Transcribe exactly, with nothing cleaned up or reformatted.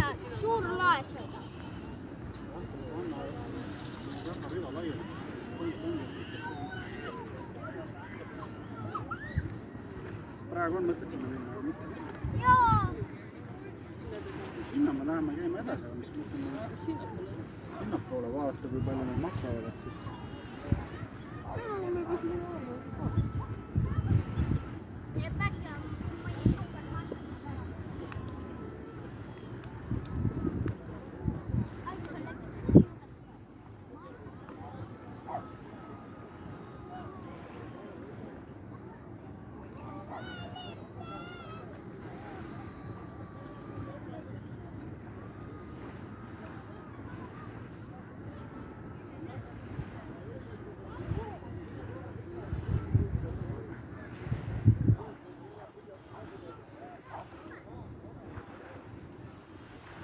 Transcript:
suur laev sõidab. Praegu on mõtted sinna minna? Jaa! Sinna me läheme käima edasi, mis mõtleme sinnapoole vaadata, kui palju need maksavad, et siis...